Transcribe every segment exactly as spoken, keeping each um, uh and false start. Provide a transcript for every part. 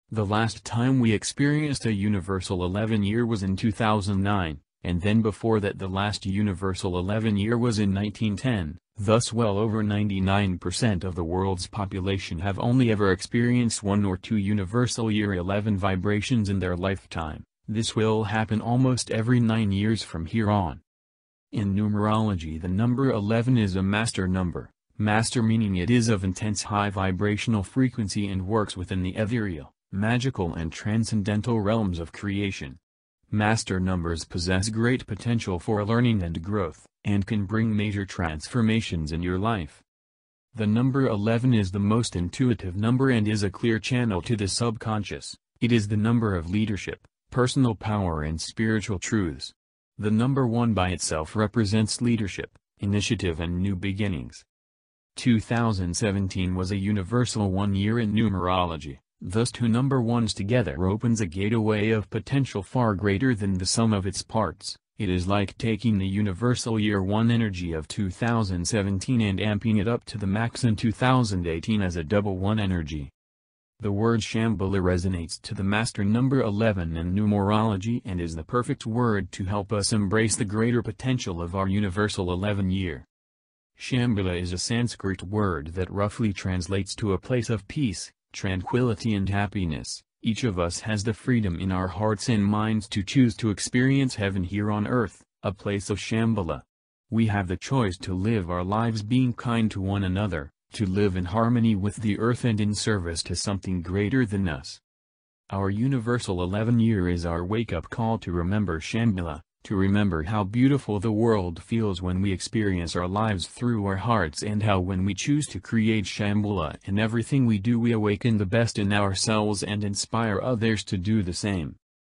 The last time we experienced a universal eleven year was in two thousand nine, and then before that the last universal eleven year was in nineteen ten, thus well over ninety-nine percent of the world's population have only ever experienced one or two universal year eleven vibrations in their lifetime. This will happen almost every nine years from here on. In numerology, the number eleven is a master number, master meaning it is of intense high vibrational frequency and works within the ethereal, magical and transcendental realms of creation. Master numbers possess great potential for learning and growth, and can bring major transformations in your life. The number eleven is the most intuitive number and is a clear channel to the subconscious. It is the number of leadership, personal power and spiritual truths. The number one by itself represents leadership, initiative and new beginnings. two thousand seventeen was a universal one year in numerology. Thus two number ones together opens a gateway of potential far greater than the sum of its parts. It is like taking the universal year one energy of two thousand seventeen and amping it up to the max in two thousand eighteen as a double one energy. The word Shambhala resonates to the master number eleven in numerology and is the perfect word to help us embrace the greater potential of our universal eleven year. Shambhala is a Sanskrit word that roughly translates to a place of peace, tranquility and happiness. Each of us has the freedom in our hearts and minds to choose to experience heaven here on earth, a place of Shambhala. We have the choice to live our lives being kind to one another, to live in harmony with the earth and in service to something greater than us. Our universal eleven year is our wake-up call to remember Shambhala, to remember how beautiful the world feels when we experience our lives through our hearts and how when we choose to create Shambhala in everything we do we awaken the best in ourselves and inspire others to do the same.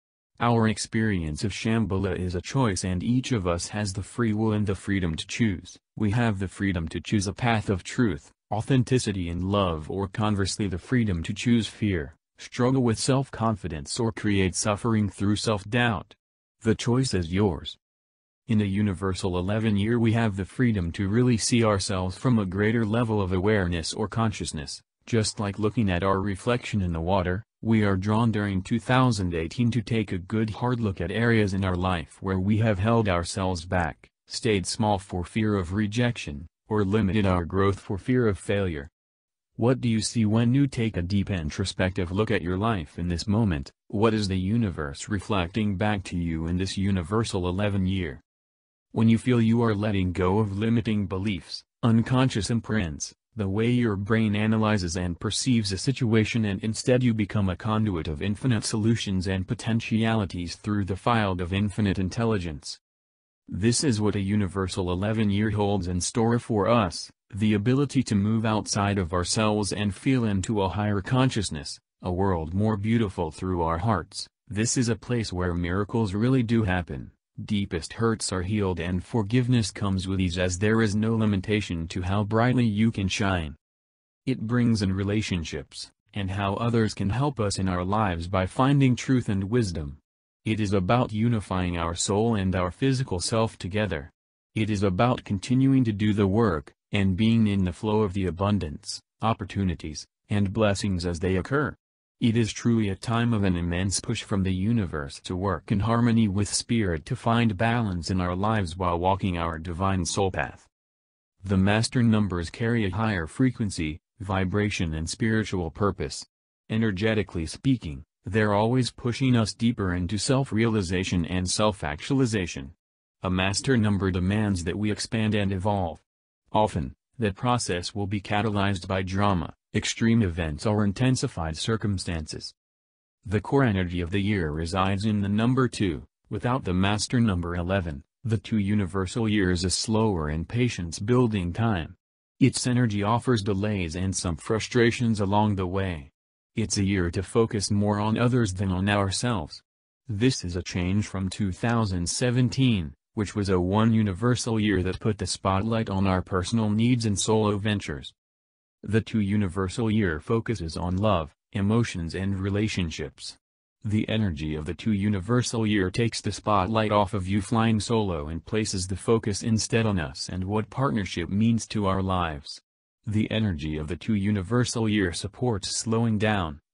Our experience of Shambhala is a choice and each of us has the free will and the freedom to choose. We have the freedom to choose a path of truth, authenticity and love, or conversely the freedom to choose fear, struggle with self-confidence or create suffering through self-doubt. The choice is yours. In a universal eleven year we have the freedom to really see ourselves from a greater level of awareness or consciousness. Just like looking at our reflection in the water, we are drawn during two thousand eighteen to take a good hard look at areas in our life where we have held ourselves back, stayed small for fear of rejection, or limited our growth for fear of failure. What do you see when you take a deep introspective look at your life in this moment? What is the universe reflecting back to you in this universal eleven year? When you feel you are letting go of limiting beliefs, unconscious imprints, the way your brain analyzes and perceives a situation, and instead you become a conduit of infinite solutions and potentialities through the field of infinite intelligence. This is what a universal eleven year holds in store for us, the ability to move outside of ourselves and feel into a higher consciousness, a world more beautiful through our hearts. This is a place where miracles really do happen, deepest hurts are healed and forgiveness comes with ease as there is no limitation to how brightly you can shine. It brings in relationships, and how others can help us in our lives by finding truth and wisdom. It is about unifying our soul and our physical self together. It is about continuing to do the work, and being in the flow of the abundance, opportunities, and blessings as they occur. It is truly a time of an immense push from the universe to work in harmony with spirit to find balance in our lives while walking our divine soul path. The master numbers carry a higher frequency, vibration and spiritual purpose. Energetically speaking, they're always pushing us deeper into self-realization and self-actualization. A master number demands that we expand and evolve. Often, that process will be catalyzed by drama, extreme events or intensified circumstances. The core energy of the year resides in the number two. Without the master number eleven, the two universal year is a slower and patience-building time. Its energy offers delays and some frustrations along the way. It's a year to focus more on others than on ourselves. This is a change from two thousand seventeen, which was a one universal year that put the spotlight on our personal needs and solo ventures. The two universal year focuses on love, emotions and relationships. The energy of the two universal year takes the spotlight off of you flying solo and places the focus instead on us and what partnership means to our lives. The energy of the two universal year supports slowing down,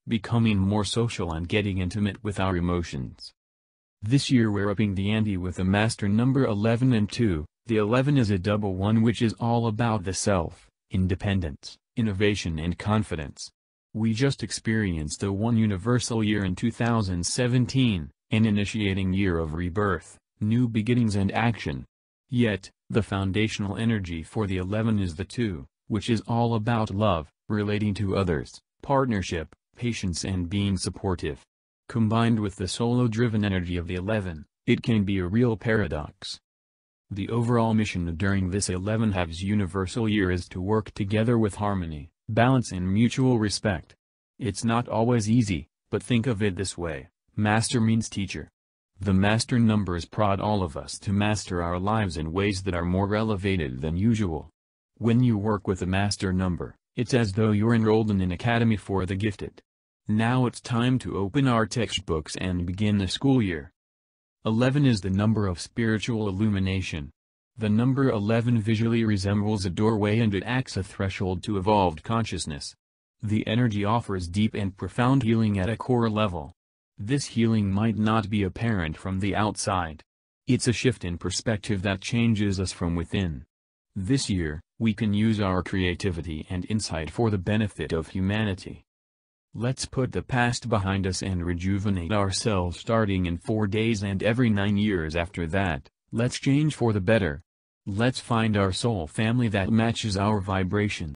becoming more social and getting intimate with our emotions. This year we're upping the ante with the master number eleven and two. The eleven is a double one, which is all about the self, independence, innovation and confidence. We just experienced a one universal year in two thousand seventeen, an initiating year of rebirth, new beginnings and action. Yet, the foundational energy for the eleven is the two, which is all about love, relating to others, partnership, patience and being supportive. Combined with the solo-driven energy of the eleven, it can be a real paradox. The overall mission during this eleven halves universal year is to work together with harmony, balance and mutual respect. It's not always easy, but think of it this way: master means teacher. The master numbers prod all of us to master our lives in ways that are more elevated than usual. When you work with a master number, it's as though you're enrolled in an academy for the gifted. Now it's time to open our textbooks and begin the school year. eleven is the number of spiritual illumination. The number eleven visually resembles a doorway and it acts a threshold to evolved consciousness. The energy offers deep and profound healing at a core level. This healing might not be apparent from the outside. It's a shift in perspective that changes us from within. This year, we can use our creativity and insight for the benefit of humanity. Let's put the past behind us and rejuvenate ourselves starting in four days and every nine years after that. Let's change for the better. Let's find our soul family that matches our vibration.